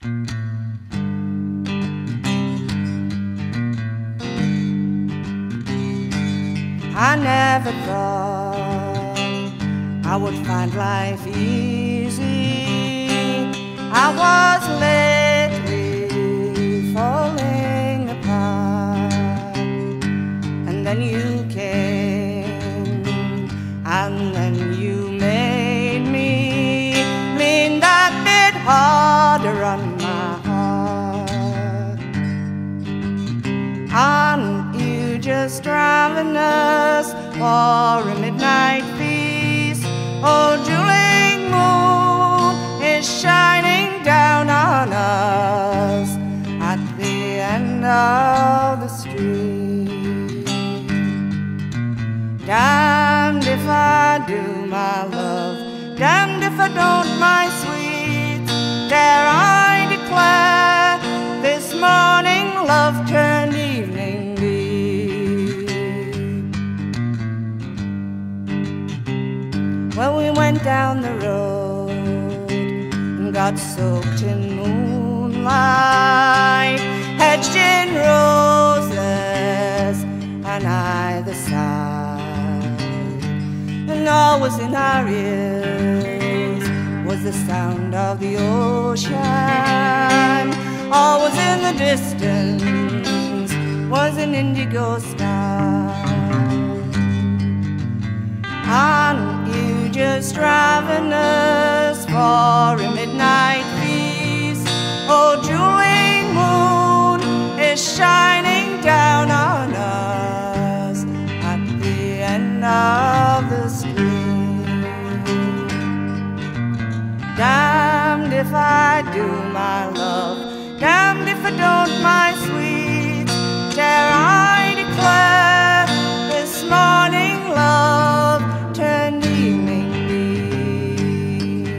I never thought I would find life easy. I was lately falling apart, and then you came, and then you made me lean that bit harder on my heart. Aren't you just driving us for a midnight feast? Oh, dueling moon is shining down on us at the end of the street. Damned if I do, my love, damned if I don't, my sweet. Dare I declare this morning love turned evening deep. Well, we went down the road and got soaked in moonlight, hedged in roses on either side, and always in our ears was the sound of the ocean. Always in the distance was an indigo sky. Aren't you just driving us for a midnight feast? Oh, dueling moon is shining down on us at the end of the street. Damned if I do, my love, damned if I don't, my sweet. Dare I declare this morning love turned evening deep.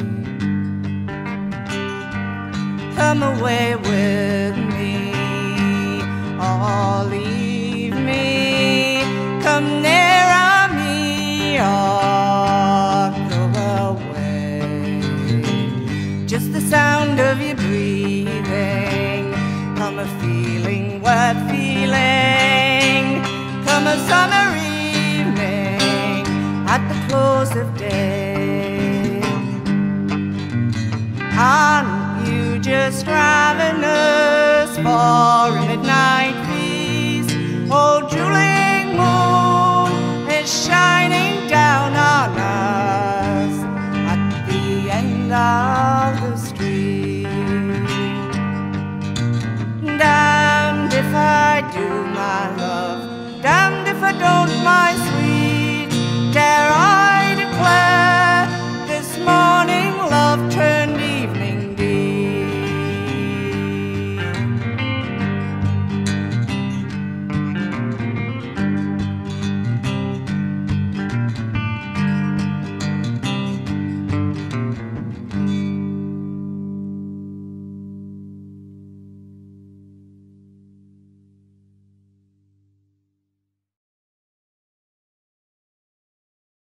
Come away with me or leave me. Come nearer me or go away. Just the sound of your breathing, come a feeling worth feeling, come a summer evening at the close of day. Aren't you just driving us for a midnight